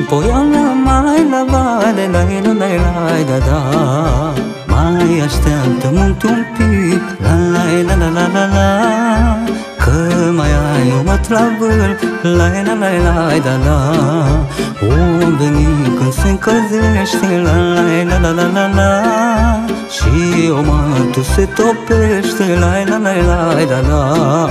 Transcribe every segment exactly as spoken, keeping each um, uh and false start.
poiana mai la vale, la la la la da da. Mai așteaptă mult un pic, la la la la la la la, că mai ai o mătravâl, la la la la da da. O veni când se încălzește, la la la la la la la, și o mătu se topește, la la la la da da.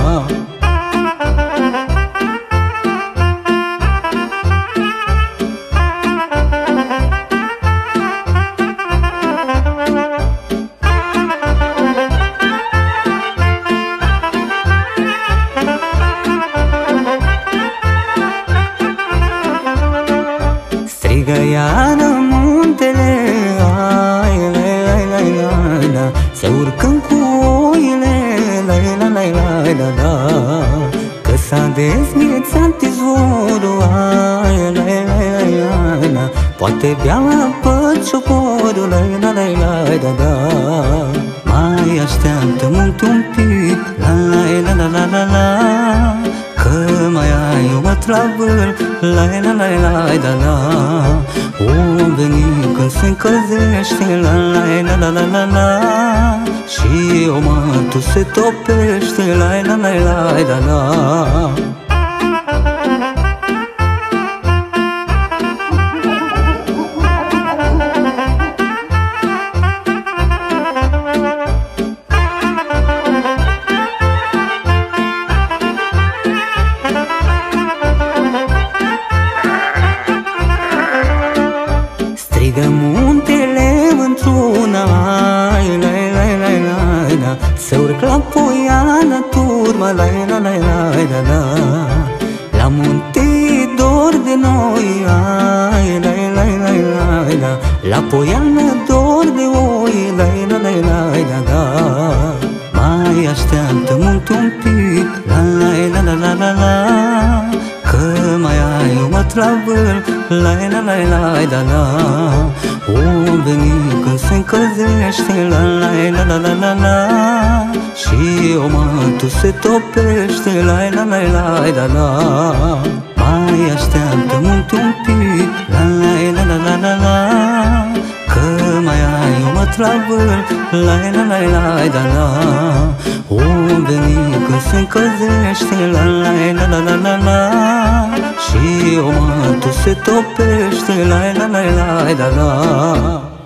Strigă iară muntele, ai, la, la, la, la, la, se urcând cu oile, la, la, la, la, la, la, că s-a dezghețat izvorul, ai, la, la, la, la, la, poate bea apă cioporul, la, la, la, la, la, la. Mai așteaptă mult un pic, la, la, la, la, la, la, că mai ai o mătravâl, la la la la da la. O veni când se încălzește, la la la la la la, și o mătu se topește, la la la la da la. Strigă muntele într-una, la la la la la, se urcă la poiană turma, la la la la la la. La munte e dor de noi, ai, la la la la la, la poiană dor de oi, la la la la la la. Mai așteaptă mult un pic, la la la la la la, că mai ai o mătravâl, la la la la da la. O veni când se încălzește, la la la la la la la, și o mătu se topește, la la la la da la. Mai așteaptă mult un pic, la la la la la la, că mai ai o mătravâl, la la la la da la. O veni când se încălzește, la la la la la la, și o mătu se topește, la la la la da la.